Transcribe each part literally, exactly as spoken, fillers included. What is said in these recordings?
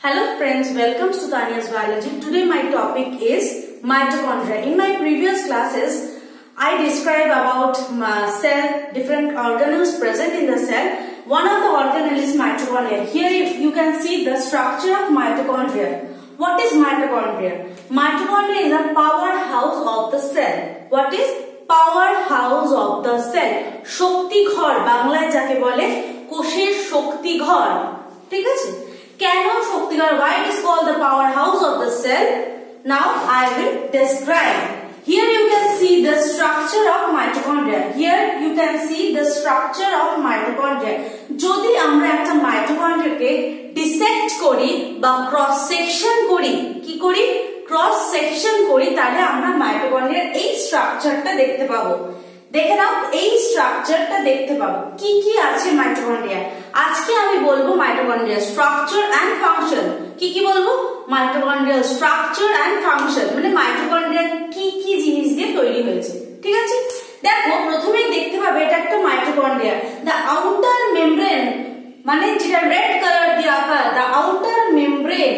Hello friends, welcome to Tanya's Biology. Today my topic is mitochondria. In my previous classes, I described about uh, cell, different organelles present in the cell. One of the organelles is mitochondria. Here you can see the structure of mitochondria. What is mitochondria? Mitochondria is a powerhouse of the cell. What is powerhouse of the cell? শক্তি ঘর বাংলায় যাকে বলে কোষের শক্তি ঘর। ঠিক আছে? কেন শক্তি ঘর? Why it is called the powerhouse of the cell? Now I will describe. Here you can see the structure of mitochondria. Here you can see the structure of mitochondria. যদি আমরা একটা মাইটোকন্ড্রিয়াকে ডিসেক্ট করি বা ক্রস সেকশন করি, কি করি? Cross section করি, তাহলে আমরা মাইটোকন্ড্রিয়ার এই স্ট্রাকচারটা দেখতে পাবো। দেখে নাও, এই স্ট্রাকচারটা দেখতে পাবো। কি কি আছে মাইটোকন্ড্রিয়া? আজকে আমি বলবো মাইটোকন্ড্রিয়া স্ট্রাকচার এন্ড ফাংশন। কি কি বলবো? মাইটোকন্ড্রিয়াল স্ট্রাকচার এন্ড ফাংশন, মানে মাইটোকন্ড্রিয়া কি কি জিনিস দিয়ে তৈরি হয়েছে। ঠিক আছে, দেখো প্রথমেই দেখতে পাবে এটা একটা মাইটোকন্ড্রিয়া। দ্য আউটার মেমব্রেন, মানে যেটা রেড কালার দিয়ে আঁকা, দ্য আউটার মেমব্রেন,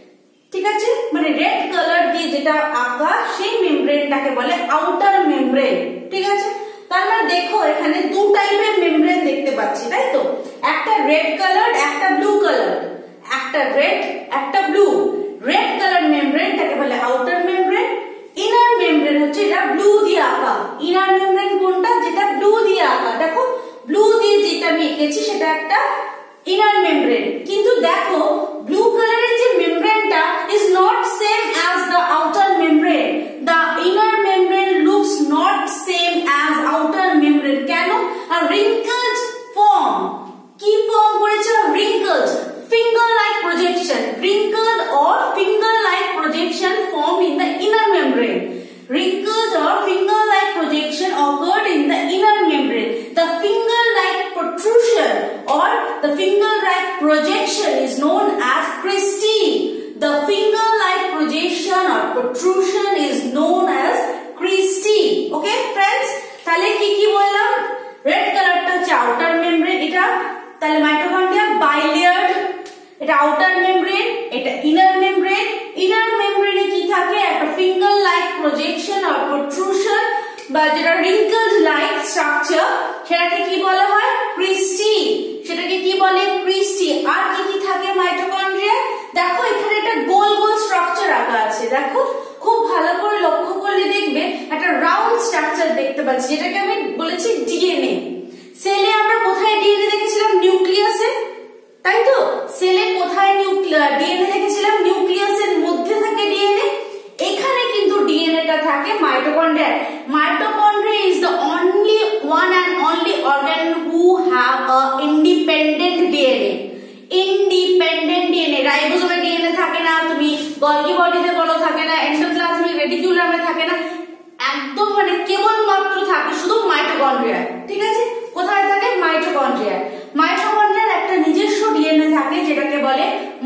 ঠিক আছে, মানে রেড কালার দিয়ে যেটা আঁকা সেই মেমব্রেনটাকে বলে আউটার মেমব্রেন। ঠিক আছে, তার মানে দেখো এখানে দু টাইপের মেমব্রেন দেখতে পাচ্ছি, তাই তো? একটা রেড কালার, একটা ব্লু কালার। একটা রেড, একটা ব্লু। রেড কালার মেমব্রেনটাকে বলে আউটার মেমব্রেন। ইনার মেমব্রেন হচ্ছে এটা ব্লু দিয়ে আঁকা। ইনার মেমব্রেন কোনটা? যেটা ব্লু দিয়ে আঁকা। দেখো ব্লু দিয়ে যেটা আমি এঁকেছি সেটা একটা ইনার মেমব্রেন। কিন্তু দেখো ব্লু কালারের যে মেমব্রেনটা is not same as the outer membrane. The inner membrane looks not same as outer membrane. কেন? a wrinkled form. কি ফর্ম করেছে? wrinkled finger like projection. wrinkled or finger like projection form in the inner membrane. wrinkled or finger like projection occurred in the inner membrane. The finger like protrusion or the finger like projection is known as cristae. The finger like projection or protrusion is known as cristae. Okay friends, তাহলে কি কি বললাম? Red কালারটা হচ্ছে outer membrane, এটা তাহলে mitochondria bilayered. এটা outer membrane, এটা ইনার মেমব্রেন। ইনার মেমব্রেনে কি থাকে? একটা finger like projection or protrusion বা যেটা রিঙ্কলড লাইক স্ট্রাকচার, সেটাকে কি বলা হয়? ক্রিস্টি। সেটাকে কি বলে? ক্রিস্টি। আর কি কি থাকে মাইটোকন্ড্রিয়া? দেখো এখানে একটা গোল গোল স্ট্রাকচার আঁকা আছে। দেখো খুব ভালো করে লক্ষ্য করলে দেখবে একটা রাউন্ড স্ট্রাকচার দেখতে পাচ্ছি, যেটাকে আমি বলেছি ডিএনএ। সেলে আমরা কোথায় ডিএনএ দেখেছিলাম? নিউক্লিয়াসে, তাই তো? সেলে কোথায় ডিএনএ দেখেছিলাম? নিউক্লিয়াসের মধ্যে থাকে ডিএনএ। এখানে কিন্তু ডিএনএটা থাকে mitochondria. Mitochondria is the only one and only organ who have a independent DNA. Independent DNA. রাইবোজোমে ডিএনএ থাকে না, তুমি গলগি বডিতে বলো থাকে না, এন্ডোপ্লাজমিক রেটিকুলামে থাকে না, একদম মানে কেবলমাত্র থাকে শুধু মাইটোকন্ড্রিয়া। ঠিক আছে, কোথায় থাকে? মাইটোকন্ড্রিয়া। মাইটোকন্ড্রিয়ার একটা নিজস্ব ডিএনএ থাকে যেটাকে বলে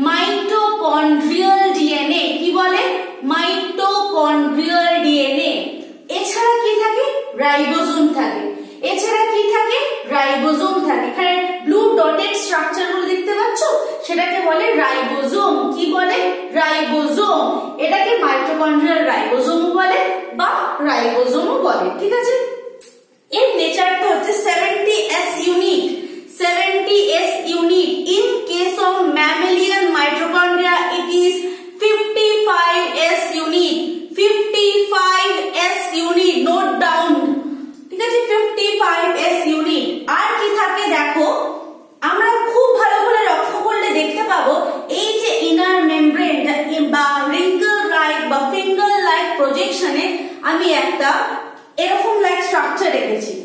মাইটোকন্ড্রিয়াল ডিএনএ। কি বলে? Mitochondrial DNA. এছাড়া কি থাকে? রাইবোজোম থাকে। এছাড়া কি থাকে? রাইবোজোম থাকে। এখানে ব্লু ডটেড স্ট্রাকচার গুলো দেখতে পাচ্ছ, সেটাকে বলে রাইবোজোম। কি বলে? রাইবোজোম। এটাকে মাইটোকন্ড্রিয়াল রাইবোজোম বলে বা রাইবোজোমও বলে। ঠিক আছে, এর নেচারটা হচ্ছে seventy S unit. Seventy S unit. In case of mammalian mitochondria it is fifty five S unit. Fifty five S unit, note down. ঠিক আছে, ফিফটি ফাইভ এস ইউনিট। আর কি থাকে দেখো, আমরা খুব ভালো করে লক্ষ্য করলে দেখতে পাবো এই যে ইনার মেমব্রেন বা রিঙ্কল লাইক বা ফিঙ্গার লাইক প্রজেকশনে আমি একটা এরকম লাইক স্ট্রাকচার রেখেছি।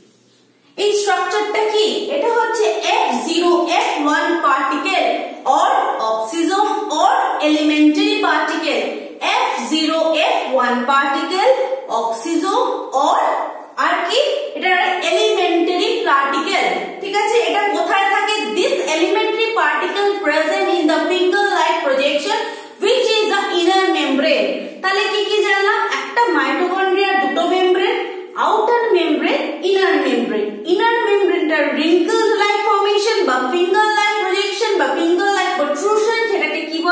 এই স্ট্রাকচারটা কি? এটা হচ্ছে F zero F one particle or oxysome or elementary particle. F zero F one particle, oxysome or আর কি? এটা এলিমেন্টারি পার্টিকেল। ঠিক আছে, এটা কোথায় থাকে? This elementary particle present in the finger like projection which is the inner membrane. তাহলে কি কি জানলাম? একটা মাইটোকন্ড্রিয়ার দুটো membrane, outer membrane, inner membrane. Inner মেমব্রেনটা রিঙ্কলড লাইক ফর্মেশন বা ফিঙ্গার লাইক প্রজেকশন বা ফিঙ্গার লাইক প্রট্রুশন, সেটাকে কি বলে?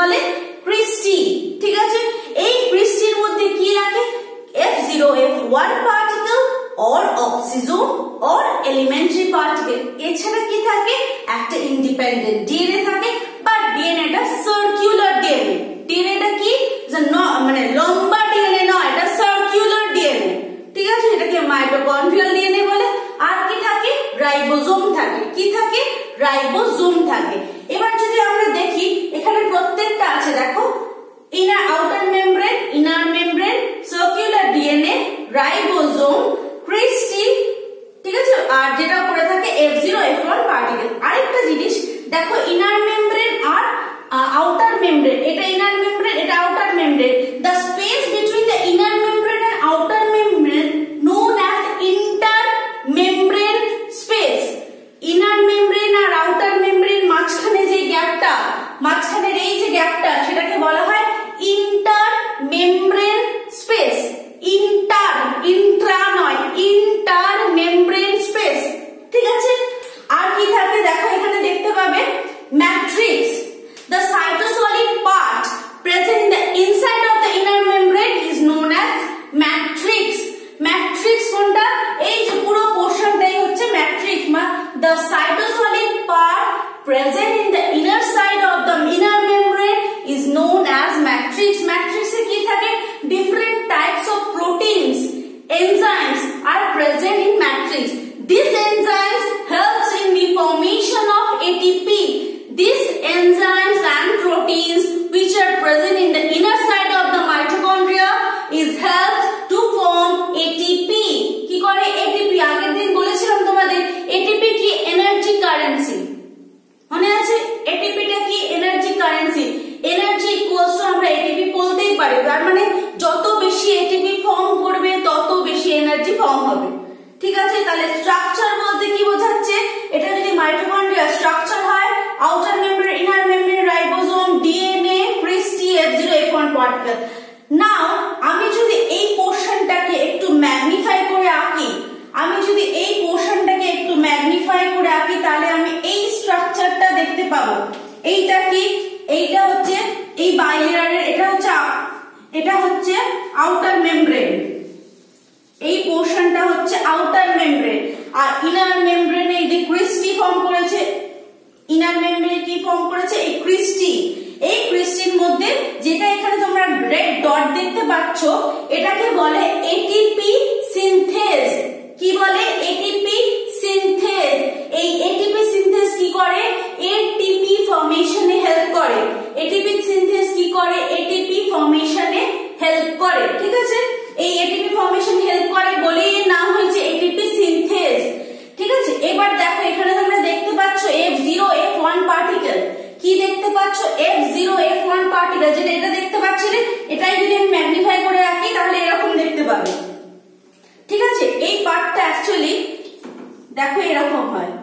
তাহলে স্ট্রাকচার বলতে কি বোঝাচ্ছে, এটা যদি মাইটোকন্ড্রিয়া স্ট্রাকচার হয়, outer membrane, inner membrane, ribosome, DNA, cristae, F zero F one particle. Now আমি যদি এই পোর্শনটাকে একটু ম্যাগনিফাই করে আঁকি, আমি যদি এই পোর্শনটাকে একটু ম্যাগনিফাই করে আঁকি তাহলে আমি এই স্ট্রাকচারটা দেখতে পাবো। এইটা কি, এইটা হচ্ছে এই বাইলেয়ারের, এটা হচ্ছে এটা হচ্ছে আউটার মেমব্রেন, এই পোর্শনটা হচ্ছে আউটার মেমব্রেন, আর ইনার মেমব্রেনে এই যে ক্রিস্টি ফর্ম করেছে, ইনার মেমব্রেনে কি ফর্ম করেছে, এই ক্রিস্টি। এই ক্রিস্টির মধ্যে যেটা এখানে তোমরা রেড ডট দেখতে পাচ্ছ, এটাকে বলে এটিপি সিনথেজ। কি বলে, এটিপি সিনথেজ। এই এটিপি সিনথেজ কি করে, এটিপি ফর্মেশনে হেল্প করে। এটিপি সিনথেজ কি করে, এটিপি ফর্মেশনে হেল্প করে। ঠিক আছে, এই এটিপি ফর্মেশন হেল্প করে বলেই এর নাম হয়েছে এটিপি সিনথেজ। ঠিক আছে, এবার দেখো এখানে তোমরা দেখতে পাচ্ছ F zero F one particle. কি দেখতে পাচ্ছ, F zero F one particle, যেটা এটা দেখতে পাচ্ছিলে, এটাই যদি আমি ম্যাগনিফাই করে রাখি তাহলে এরকম দেখতে পাবে। ঠিক আছে, এই পার্টটা অ্যাকচুয়ালি দেখো এরকম হয়।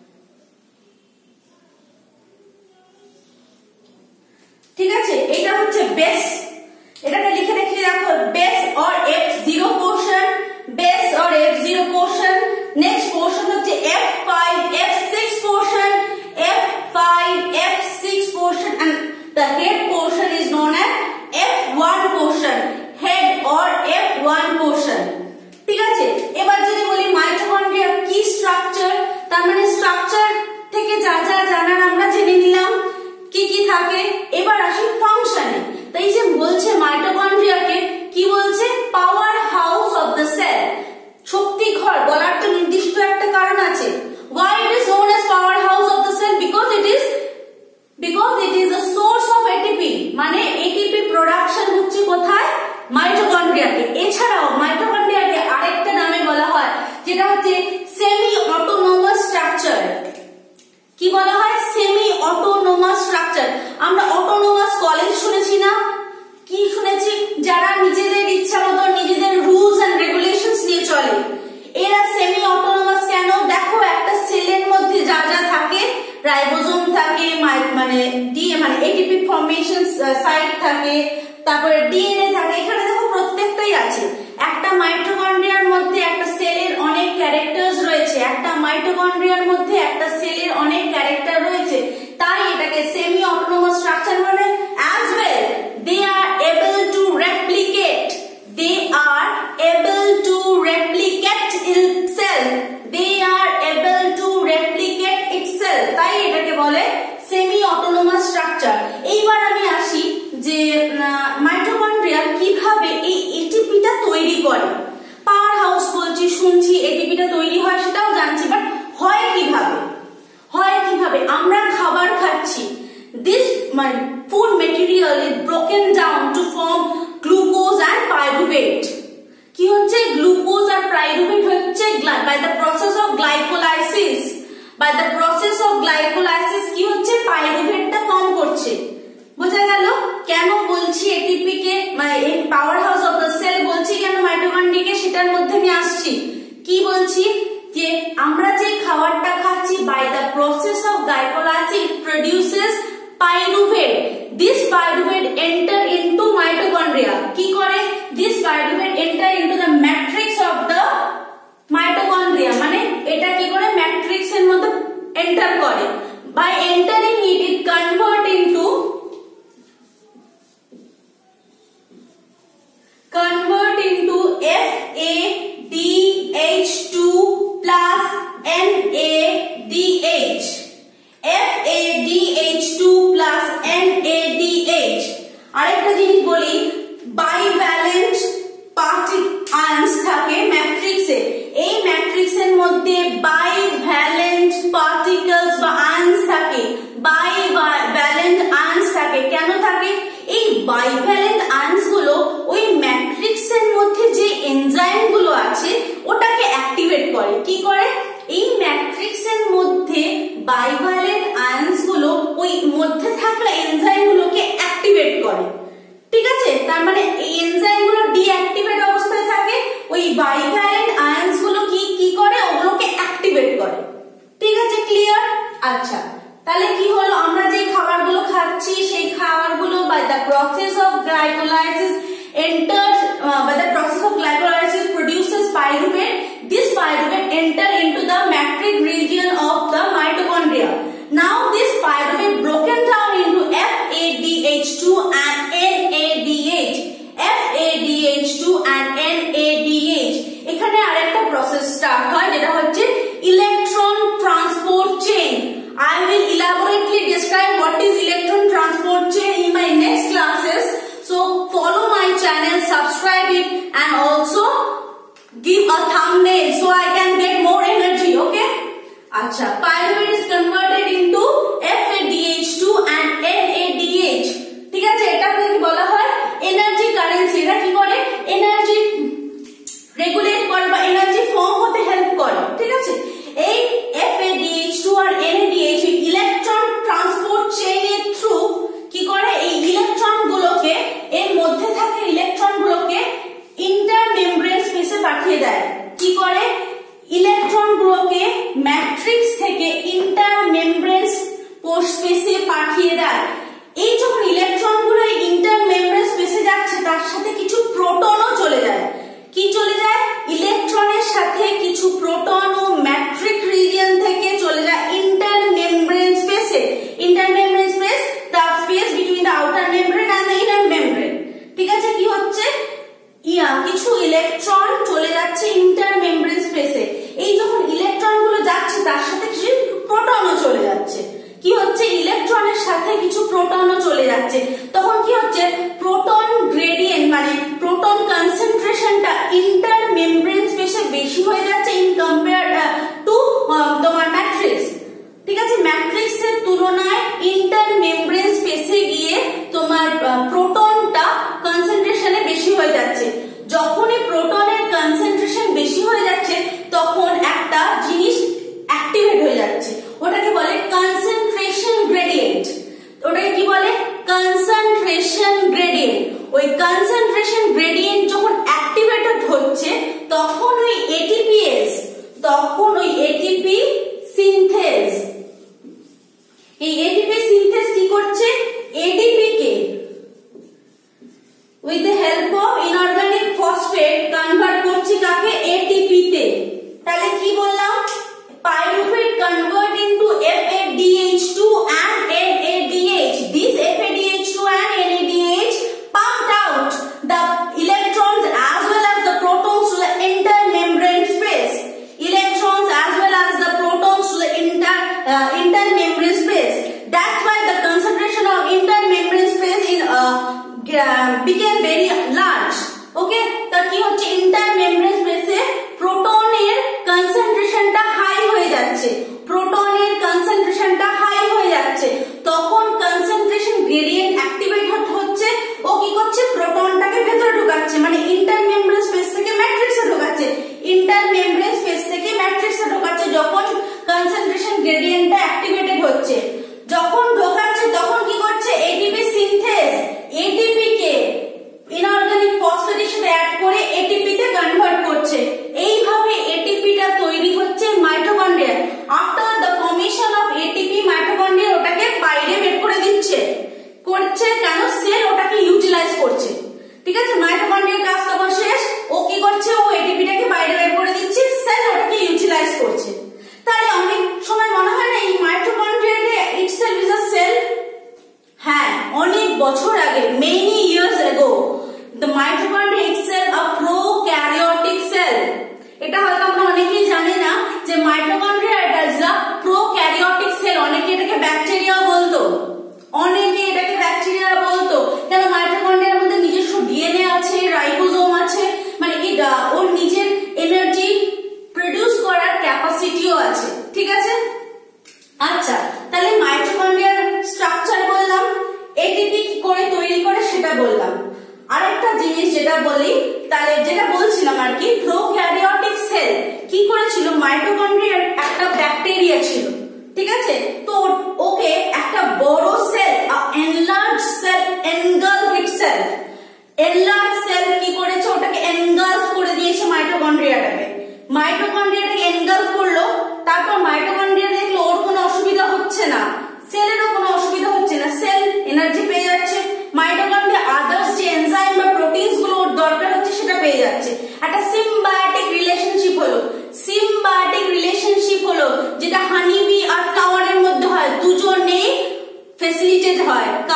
ঠিক আছে, এটা হচ্ছে বেস, এটাকে লিখে রেখে দেখো, base or F zero portion, base or F zero portion. Next portion হচ্ছে F five F six portion, F five F six portion, and the head portion is known as F one portion, head or F one portion. ঠিক আছে, এবার যদি বলি mitochondria কি structure, তার মানে structure থেকে যা যা জানার আমরা জেনে নিলাম কি কি থাকে। এবার আসি ফাংশনে। তাই যে বলছে মাইটোকন্ড্রিয়াকে কি বলছে, power house of the cell, শক্তি ঘর। বলার তো নির্দিষ্ট একটা কারণ আছে। Why it is known as power house of the cell? Because it is because it is a source of ATP, মানে এটিপি প্রোডাকশন হচ্ছে কোথায়, মাইটোকন্ড্রিয়াতে। এছাড়াও মাইটোকন্ড্রিয়াকে আরেকটা নামে বলা হয়, যেটা হচ্ছে সেমি অটোনোমাস স্ট্রাকচার। কি বলা হয়, সেমি অটোনোমাস স্ট্রাকচার। আমরা অটোনোমাস কলেজ শুনেছি না, কি শুনেছি, যারা নিজেদের ইচ্ছা মতো নিজেদের রুলস এন্ড রেগুলেশনস নিয়ে চলে, এরা সেমি অটোনোমাস কেন? দেখো একটা সেলের মধ্যে যা যা থাকে, রাইবোজোম থাকে, মানে ডি মানে এটিপি ফর্মেশন সাইট থাকে, তারপরে ডিএনএ থাকে, এখানে দেখো প্রত্যেকটাই আছে। একটা মাইটোকন্ড্রিয়ার মধ্যে একটা সেলের অনেক ক্যারেক্টারস রয়েছে, একটা মাইটোকন্ড্রিয়ার মধ্যে একটা সেলের অনেক ক্যারেক্টার রয়েছে, তাই এটাকে সেমি অটোনোমাস স্ট্রাকচার বলে। As well they are able to replicate, they are able to replicate itself, they are able to replicate itself, তাই এটাকে বলে সেমি অটোনোমাস স্ট্রাকচার। এইবার আমি আসি যে মাইটোকন্ড্রিয়া কিভাবে এই এটিপিটা তৈরি করে। পাওয়ার হাউস বলছি, শুনছি, এটিপিটা তৈরি হয় সেটাও জানছি, বাট হয় কিভাবে, হয় কিভাবে? আমরা খাবার খাচ্ছি, this food material is broken down to form glucose and pyruvate. কি হচ্ছে, গ্লুকোজ আর পাইরুভেট হচ্ছে by the process of glycolysis, by the process of glycolysis কি হচ্ছে, পাইরুভেটটা ফর্ম করছে। বোঝা গেল কেন বলছি এটিপি কে, মানে এই power house of the cell বলছি কেন মাইটোকন্ড্রিয়াকে, সেটার মধ্যে আমি আসছি। কি বলছি, যে আমরা যে খাবারটা খাচ্ছি, by the process of glycolysis it produces pyruvate. This pyruvate enter into mitochondria. কি করে, this pyruvate enter into the matrix of the mitochondria, মানে এটা কি করে ম্যাট্রিক্স এর মধ্যে এন্টার করে। by entering it it convert into convert into F A D H two plus N A D H, F A D H two plus N A D H। আরেকটা জিনিস বলি, বাইভ্যালেন্ট আয়নস থাকে ম্যাট্রিক্সে, এই ম্যাট্রিক্সের মধ্যে bivalent particles বা ions থাকে, বাইভ্যালেন্ট আয়নস থাকে। কেন থাকে? এই বাইভ্যালেন্ট আয়নস গুলো ওই ম্যাট্রিক্সের মধ্যে যে এনজাইম গুলো আছে ওটাকে অ্যাক্টিভেট করে। কি করে? এই ম্যাট্রিক্সের মধ্যে বাইভ্যালেন্ট আয়নস গুলো ওই মধ্যে থাকা এনজাইম গুলোকে অ্যাক্টিভেট করে। ঠিক আছে, তার মানে এই এনজাইম গুলো ডিঅ্যাক্টিভেট অবস্থায় থাকে, ওই বাইভ্যালেন্ট আয়নস গুলো কি কি করে, ওগুলো glycolysis enters uh, by the process of glycolysis produces pyruvate. This pyruvate enter into the matrix region of the mitochondria. Now this pyruvate broken down into F A D H two and N A D H. F A D H two and N A D H. এখানে আরেকটা process start হয় যেটা হচ্ছে electron transport chain. I will elaborately describe what is electron transport chain in my next classes. So follow my channel, subscribe it, and also give a thumbnail so I can get more energy. Okay? Acha, pyruvate is converted into F A D H two and N A D H. ঠিক আছে, এটাকে কি বলা হয় energy currency. এটা কি করে energy regulate করে বা এনার্জি ফর্ম হতে হেল্প করে। ঠিক আছে, এই F A D H two আর N A D H electron transport চেইনের থ্রু কি করে এই ইলেকট্রন গুলোকে এর মধ্যে থাকে ইলেকট্রন গুলোকে ইন্টারমেমব্রেন স্পেসে পাঠিয়ে দেয়। কি করে ইলেকট্রন গুলোকে ম্যাট্রিক্স থেকে ইন্টারমেমব্রেন স্পেসে পাঠিয়ে দেয়। এই যখন ইলেকট্রন গুলো ইন্টারমেমব্রেন স্পেসে যাচ্ছে তার সাথে কিছু প্রোটনও চলে যায়। কি চলে যায় ইলেকট্রনের সাথে কিছু প্রোটন ও ম্যাট্রিক রিজিয়ন থেকে চলে যায় ইন্টারমেমব্রেন স্পেসে। Intermembrane space the space between the outer membrane and the inner membrane. ঠিক আছে, কি হচ্ছে ইয়া কিছু ইলেকট্রন চলে যাচ্ছে ইন্টারমেমব্রেন স্পেসে। এই যখন ইলেকট্রন গুলো যাচ্ছে তার সাথে কিছু প্রোটনও চলে যাচ্ছে। কি হচ্ছে ইলেকট্রনের সাথে কিছু প্রোটনও চলে যাচ্ছে। তখন কি হচ্ছে প্রোটন গ্রেডিয়েন্ট মানে প্রোটন কনসেন্ট্রেশনটা ইন্টারমেমব্রেন স্পেসে বেশি হয়ে যাচ্ছে ইন কম্পেয়ার টু তোমার ম্যাট্রিক্স। ঠিক আছে, ম্যাট্রিক্সের তুলনায় ইন্টারমেমব্রেন স্পেসে গিয়ে তোমার প্রোটনটা কনসেন্ট্রেশনে বেশি হয়ে যাচ্ছে। যখনই প্রোটনের কনসেন্ট্রেশন বেশি হয়ে যাচ্ছে তখন একটা জিনিস অ্যাক্টিভেট হয়ে যাচ্ছে, ওটাকে বলে কনসেন্ট্রেশন গ্রেডিয়েন্ট। ওটাকে কি বলে কনসেন্ট্রেশন গ্রেডিয়েন্ট। ওই কনসেন্ট্রেশন গ্রেডিয়েন্ট যখন অ্যাক্টিভেটেড হচ্ছে তখন ওই এটিপিএস তখন ওই এটিপি সিনথেস এই এটিপি সিনথেস কি করছে এটিপি কে with the help of inorganic phosphate convert করছে কাকে এটিপি তে। তাহলে কি বললাম pyruvate convert into F A D H two and N A D H. This F A D H two and N A D H pumped out the electrons as well as the protons to the intermembrane space. Electrons as well as the protons to the inter uh, intermembrane space. That's why the concentration of intermembrane space in uh, became very large. Okay, তা কি হচ্ছে intermembrane space এ প্রোটনের কনসেন্ট্রেশনটা high হয়ে যাচ্ছে। প্রোটনের কনসেন্ট্রেশনটা high হয়ে যাচ্ছে তখন কনসেন্ট্রেশন গ্রেডিয়েন্ট অ্যাক্টিভেট হচ্ছে। ও কি করছে প্রোটনটাকে ভেতরে ঢোকাচ্ছে মানে ইন্টারমেমব্রেন স্পেস থেকে ম্যাট্রিক্সে ঢোকাচ্ছে। ইন্টারমেমব্রেন স্পেস থেকে ম্যাট্রিক্সে ঢোকাচ্ছে যখন কনসেন্ট্রেশন গ্রেডিয়েন্টটা অ্যাক্টিভেটেড হচ্ছে। যখন ঢোকাচ্ছে তখন কি করছে এটিপি সিনথেস এটিপি কে ইনঅর্গানিক ফসফেটেশন অ্যাড করে এটিপি তে কনভার্ট করছে। এইভাবে এটিপিটা তৈরি হচ্ছে mitochondria. After the formation of ATP mitochondria ওটাকে বাইরে বের করে দিচ্ছে করছে কেন সেল ওটাকে ইউটিলাইজ করছে। ঠিক আছে, মাইটোকন্ড্রিয়ার কাজ তখন শেষ, ও কি করছে ও এটিপিটাকে বাইরে বের করে দিচ্ছে, সেল ওটাকে ইউটিলাইজ করছে। তাহলে অনেক সময় মনে হয় না এই মাইটোকন্ড্রিয়াতে ইটসেলফ ইজ আ সেল। হ্যাঁ, অনেক বছর আগে many years ago the mitochondria itself a prokaryotic cell. এটা হয়তো আমরা অনেকেই জানি না যে মাইটোকন্ড্রিয়া এটা ইজ আ প্রোক্যারিওটিক সেল। অনেকে এটাকে ব্যাকটেরিয়া বলতো, অনেকে এটাকে ব্যাকটেরিয়া বলতো কেন মাইটোকন্ড্রিয়ার মধ্যে নিজস্ব ডিএনএ আছে, রাইবোজোম আছে, মানে এটা ওর নিজের এনার্জি প্রোডিউস করার ক্যাপাসিটিও আছে। ঠিক আছে, আচ্ছা তাহলে মাইটোকন্ড্রিয়ার স্ট্রাকচার বললাম, এটিপি কি করে তৈরি করে সেটা বললাম। আরেকটা জিনিস যেটা বলি তাহলে যেটা বলছিলাম আর কি প্রোক্যারিওটিক সেল কি করেছিল মাইটোকন্ড্রিয়ার একটা ব্যাকটেরিয়া ছিল। ঠিক আছে, তো ওকে একটা বড় cell enlarge cell engulf itself enlarge cell কি করেছে ওটাকে এনগালফ করে দিয়েছে মাইটোকন্ড্রিয়াটাকে। মাইটোকন্ড্রিয়াটাকে এনগালফ করলো, তারপর মাইটোকন্ড্রিয়া দেখলো ওর কোনো অসুবিধা হচ্ছে না, সেলেরও কোনো অসুবিধা হচ্ছে না, সেল এনার্জি পেয়ে যাচ্ছে। মাইটোকন্ড্রিয়া আদার্স যে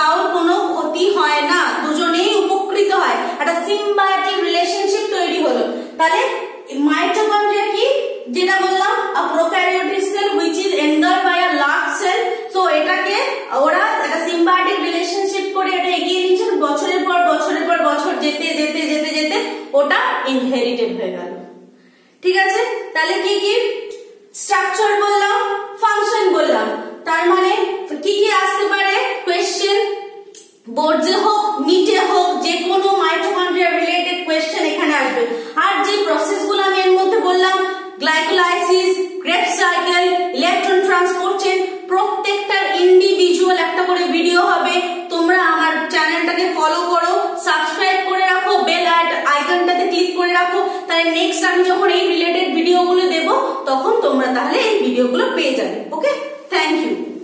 কারোর কোনো ক্ষতি হয় না, দুজনেই উপকৃত হয়, একটা সিম্বায়োটিক রিলেশনশিপ তৈরি হলো। তাহলে মাইটোকন্ড্রিয়া কি, যেটা বললাম a prokaryotic cell which is anchored by a large cell, so এটাকে ওরা একটা সিম্বায়োটিক রিলেশনশিপ করে এটা এগিয়ে নিচ্ছে, বছরের পর বছরের পর বছর যেতে যেতে যেতে যেতে ওটা ইনহেরিটেড হয়ে গেল। ঠিক আছে, তাহলে কি কি স্ট্রাকচার বললাম, ফাংশন বললাম, তার মানে কি কি আসতে পারে কোয়েশ্চেন, বোর্ডে হোক নিটে হোক, যে কোনো মাইটোকন্ড্রিয়া রিলেটেড কোয়েশ্চেন এখানে আসবে। আর যে প্রসেসগুলো আমি এর মধ্যে বললাম, glycolysis, Krebs cycle, electron transport chain, প্রত্যেকটার ইন্ডিভিজুয়াল একটা করে ভিডিও হবে। তোমরা আমার চ্যানেলটাকে ফলো করো, সাবস্ক্রাইব করে রাখো, বেল আইকনটাতে ক্লিক করে রাখো, তাহলে নেক্সট আমি যখন এই রিলেটেড ভিডিওগুলো দেব তখন তোমরা তাহলে এই ভিডিওগুলো পেয়ে যাবে। Okay, thank you.